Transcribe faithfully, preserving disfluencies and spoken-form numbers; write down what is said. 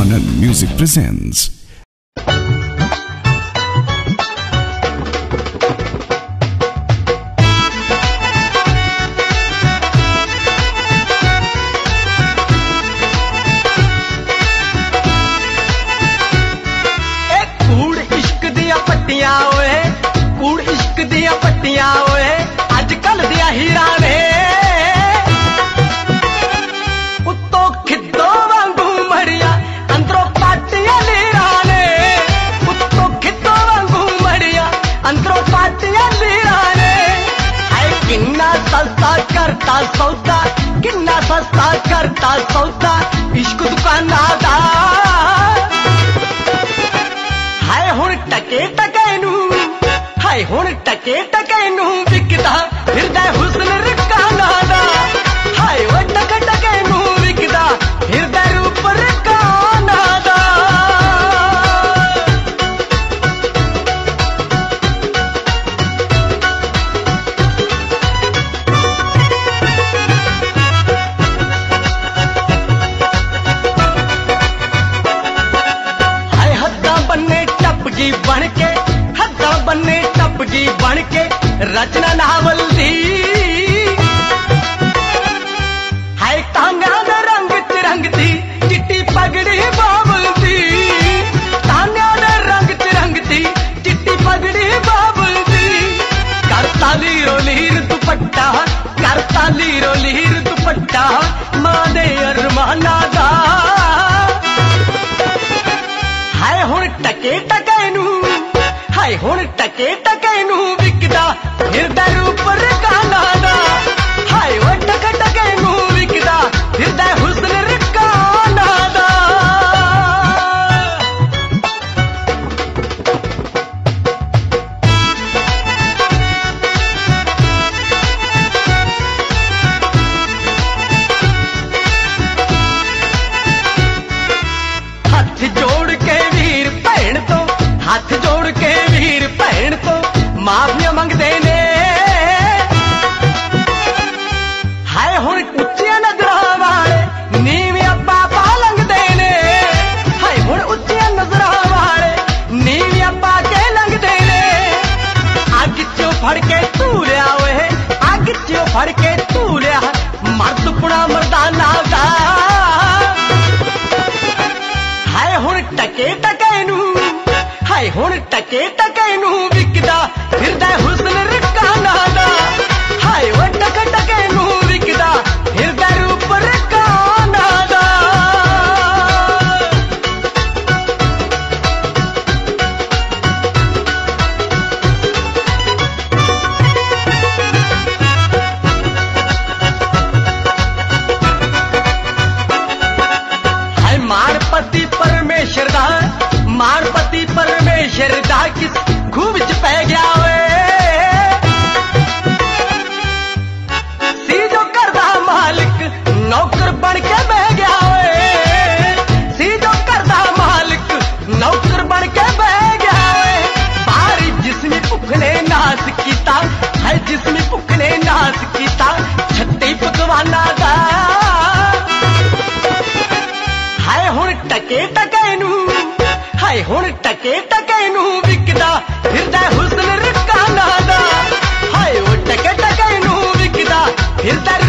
Anand Music presents. कूड़ इश्क दिया पट्टियां ओए अजकल दिया हीरा ने उत्तों खिद्दों वांगू मड़िया अंदरों पाटियां लीरा ने उत्तों खिद्दों वांगू मड़िया अंदरों पाटियां लीरा ने हाय किन्ना सस्ता करता सौदा किन्ना सस्ता करता सौदा इश्क दुकाना दा हाय हुण टके टके नू हाय हुण टके टके नू विकदा फिरदा हुस्न रकाना दा हाय वो टके टके नू विकदा फिरदा रूप रकाना दा हाय हद्दा बन्ने टपगी बन के हद्दा बन्ने टपगी बन के रचना नावल दी हाय तान्या दे रंग च रंगती चिट्टी पगड़ी बाबल दी तान्या दे रंग च रंगती चिट्टी पगड़ी बाबल दी करता लीरो लीर दुपट्टा करता लीरो लीर दुपट्टा मां दे अरमाना दा हाय हुण टके टके नू हाय हुण टके टके नू विकदा फिरदा रूप रकाना दा हाय वो टके टके नू विकदा फिरदा हुस्न रकाना दा हथ जोड़ के वीर भैन तो हथ जोड़ के वीर भैन तो माफिया मंगदे ने हाय हुण उच्चियां नजरां वाले नीवियां पापा लंघदे ने हाय हुण उच्चियां नजरां वाले नीवियां पाके लंघदे ने अग चों फड़ के धूलिया ओए अग चों फड़ के धूलिया मर्द पुणा मर्दाना दा हाय हुण टके टके नू हाय हुण टके टके नू विकदा फिरदा हुस्न रकाना दा हाय वो टके टके नू विकदा फिरदा रूप रकाना दा हाय मारपति परमेश्वर दा मारपति परमेश्वर दा किस खूह विच पै गया ओए सी जो करदा मालिक नौकर बन के बह गया ओए सी जो करदा मालिक नौकर बन के बह गया ओए बारी जिसमी भुख ने नास कीता है जिसमी भुख ने नास कीता छत्ती पकवाना दा हाय हुण टके टके नू हाय हुण टके टके नू विकदा फिरदा हुस्न रकाना दा हाय वो टके टके नू विकदा फिरदा